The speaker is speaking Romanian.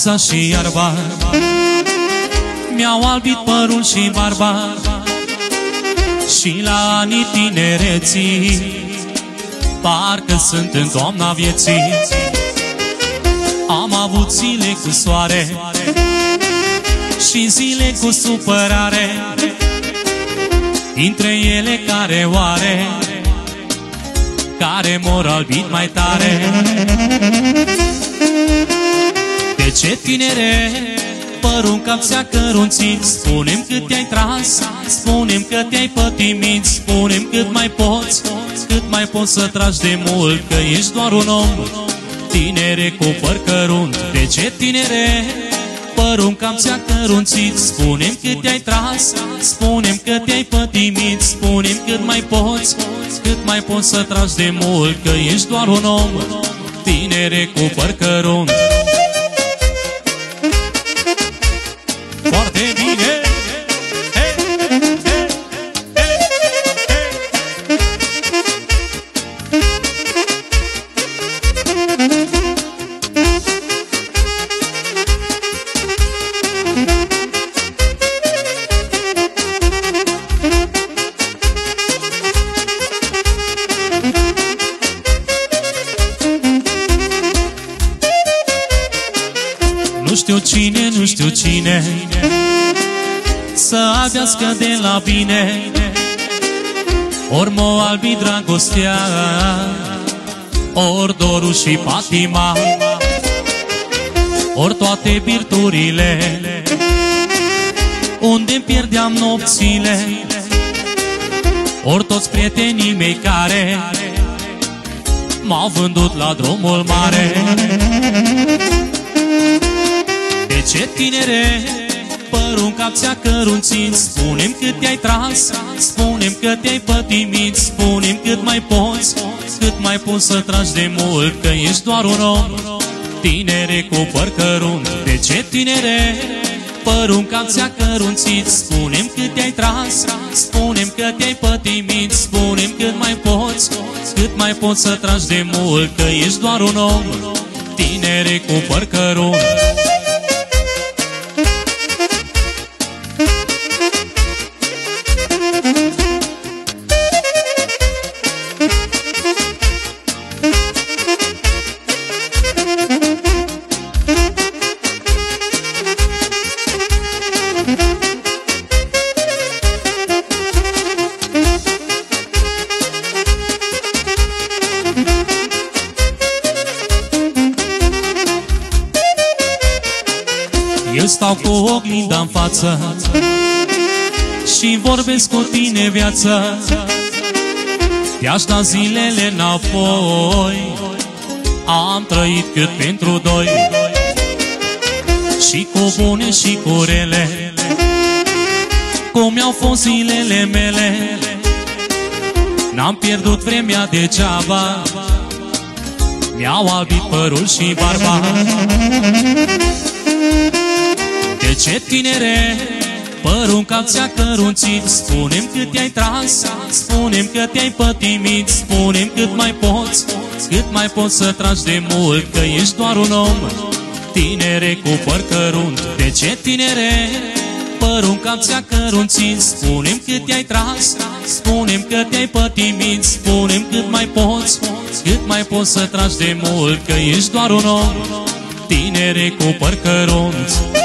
Pauza și iarba mi-au albit părul și barba, și la anii tinereții parcă sunt în toamna vieții. Am avut zile cu soare și zile cu supărare, dintre ele care oare, care m-or albit mai tare. De ce, tinere, părul în cap ți-a cărunțit? Spune-mi cât te-ai tras, spune-mi că te-ai pătimit, spune-mi cât mai poți, cât mai poți să tragi de mult, că ești doar un om, tinere, cu păr cărunt. De ce, tinere, părul în cap ți-a cărunțit? Spune-mi cât te-ai tras, spune-mi că te-ai pătimit, spune-mi cât mai poți, cât mai poți să tragi de mult, că ești doar un om, tinere, cu păr cărunt. Foarte bine! Nu știu cine să abească de la bine, ori m-o albi dragostea, ori dorul și patima, ori toate virturile, unde-mi pierdeam nopțile, ori toți prietenii mei care m-au vândut la drumul mare. De ce, tinere, părul în cap ți-a cărunțit? Spune-mi cât te-ai tras, spune-mi că te-ai pătimit, spune-mi cât mai poți, cât mai poți să tragi de mult, că ești doar un om, tinere, cu păr cărunt. De ce, tinere, părul în cap ți-a cărunțit? Spune-mi cât te-ai tras, spune-mi că te-ai pătimit, spune-mi cât mai poți, cât mai poți să tragi de mult, că ești doar un om, tinere, cu păr cărunt. Eu stau cu oglinda-n față și vorbesc cu tine, viață, te-aș da zilele înapoi. Am trăit cât pentru doi, și cu bune și cu rele, cum au fost zilele mele. N-am pierdut vremea degeaba, mi-au albit părul și barba. De ce, tinere, părul în cap ți-a cărunțit? Spune-mi cât te-ai tras, spune-mi că te-ai pătimit, spune-mi cât mai poți, cât mai poți să tragi de mult, că ești doar un om, tinere, cu păr cărunt. De ce, tinere, părul în cap ți-a cărunțit? Spune-mi cât te-ai tras, spune-mi că te-ai pătimit, spune-mi cât mai poți, cât mai poți să tragi de mult, că ești doar un om, tinere, cu păr cărunt.